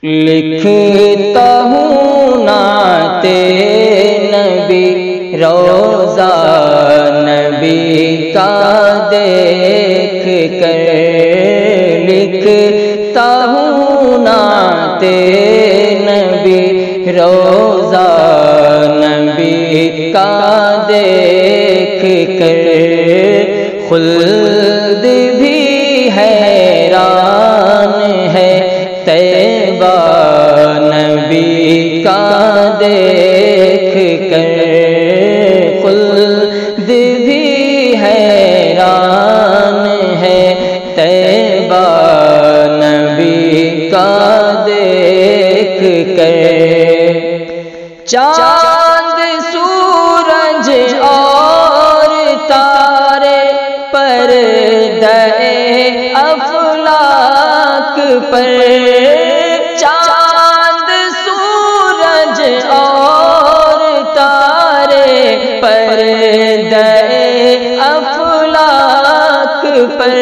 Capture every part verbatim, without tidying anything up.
لکھتا ہوں نعت نبی روضہ نبی کا دیکھ کر، لکھتا ہوں نعت نبی روضہ نبی کا دیکھ کر، خلد بھی حیران ہے طیبہ نبی کا دیکھ کر، خلد بھی حیران ہے طیبہ نبی کا دیکھ کر۔ چاند سورج اور تارے پردہ افلاک پر، چاند سورج اور تارے پردہ افلاک پر،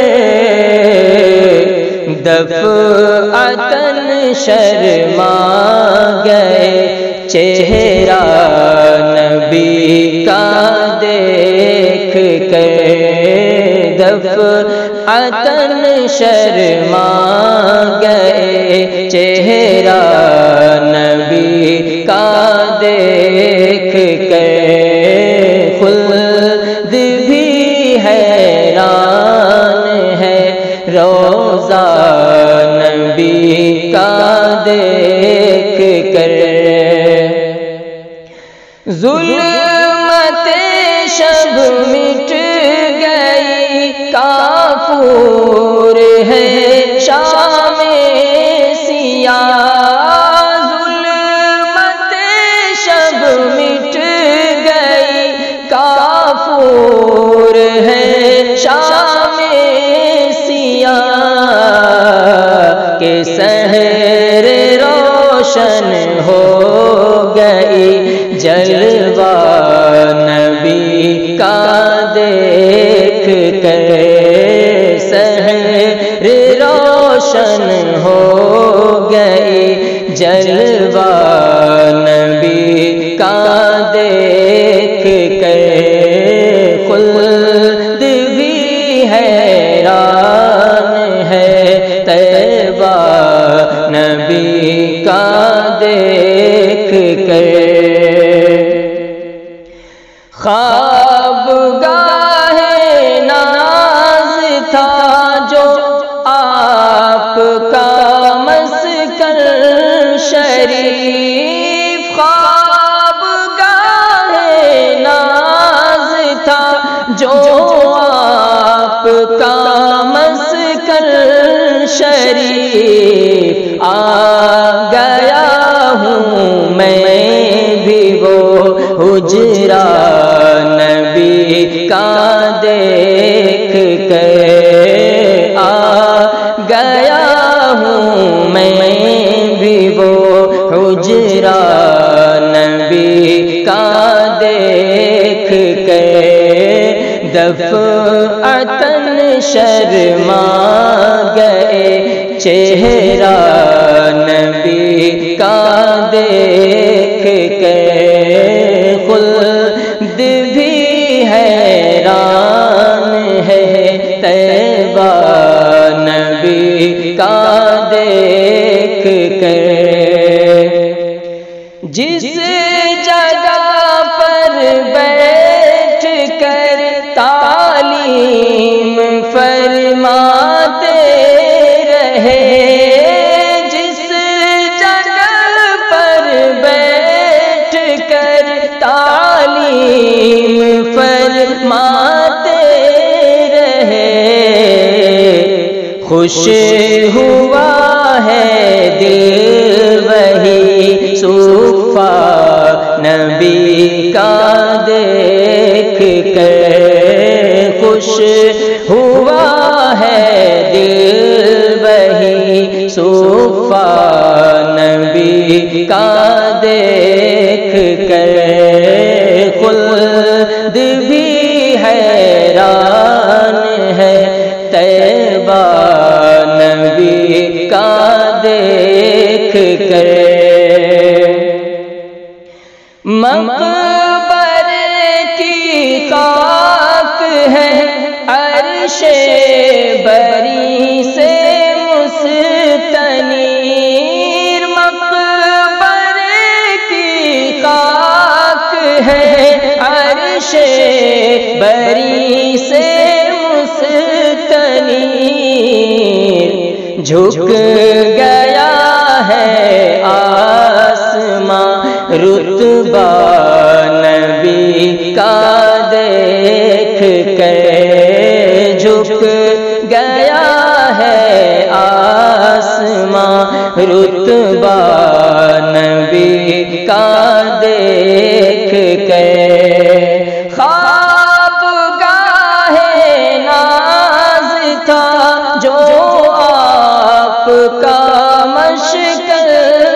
دفعتاً شرما گئے چہرہ نبی کا دیکھ کر، دفعتاً شرما گئے چہرہ نبی کا دیکھ کر، خلد بھی حیران ہے روضہ نبی کا دیکھ کر۔ ظلمت شب مٹ گئی کافور ہے شام سیاہ، ظلمت شب مٹ گئی کافور ہے شام سیاہ، کہ سحر روشن ہو گئی جلوہ نبی کا دیکھ کر، سحر روشن ہو گئی جلوہ نبی کا دیکھ کر، خلد بھی حیران ہے طیبہ نبی کا دیکھ کر۔ خوابگاہ ناز تھا جو آپ کا مسکن شریف، خوابگاہ ناز تھا جو آپ کا مسکن شریف، آ گیا ہوں میں بھی وہ حجرہ نبی کا دیکھ کر، آ گیا ہوں میں بھی وہ حجرہ نبی کا دیکھ کر، دفعتاً شرما گئے چہرہ نبی کا دیکھ کر، خلد بھی حیران ہے طیبہ نبی کا دیکھ کر۔ جس جگہ پر بیٹھ کر تعلیم فرماتے رہے، جس جگہ پر بیٹھ کر تعلیم فرماتے رہے، خوش ہوا ہے دل وہی صفہ نبی کا دیکھ کر، خوش ہوا ہے دل وہی صفہ نبی کا دیکھ کر، خلد بھی حیران ہے طیبہ نبی کا دیکھ کر۔ مقبرے کی خاک ہے عرش بری سے مستنیر، مقبرے کی خاک ہے عرش بری سے مستنیر، جھک گیا ہے آسماں رتبہ نبی کا دیکھ کر، جھک گیا ہے آسماں رتبہ نبی کا دیکھ کر۔ خوابگاہ ناز تھا جو آپ کا مشکل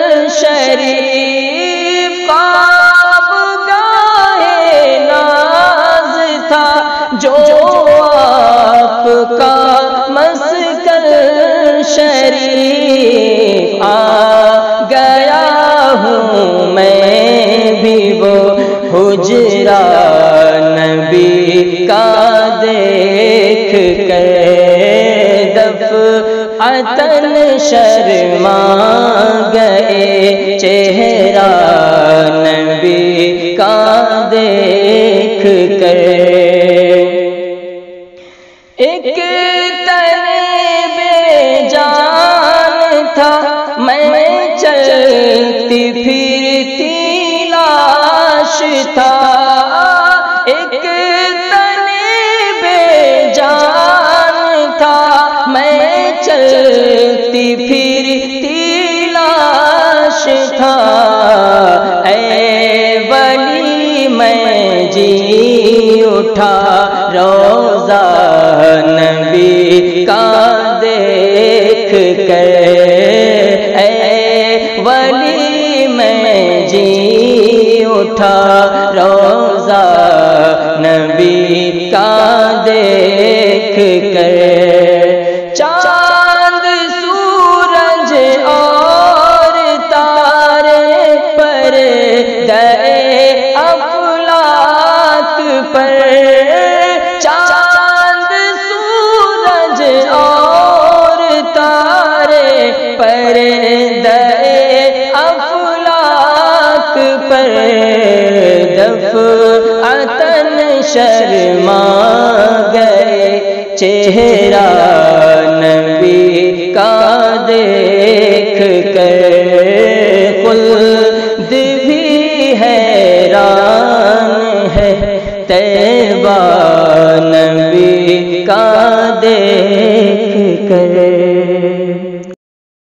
شریف، خوابگاہ ناز تھا جو آپ کا مسکن شریف، آ گیا ہوں میں بھی وہ حجرہ نبی کا دیکھ کر، دفعتاً شرما گئے چہرہ نبی کا دیکھ کر۔ ایک طالب جان تھا میں چلتی پھرتی لاش تھا، ایک طالب جان تھا میں چلتی پھرتی لاش تھا، اے ولی میں جی اٹھا روضہ نبی کا دیکھ کر، اے ولی میں جی اٹھا روضہ نبی کا دیکھ کر۔ چاند سورج اور تارے پر دے افلاک پر، چاند سورج اور تارے پر دے افلاک پر، دفعتاً شرما گئے چہرہ نبی کا دیکھ کر، خلد بھی حیران ہے طیبہ نبی کا دیکھ کر۔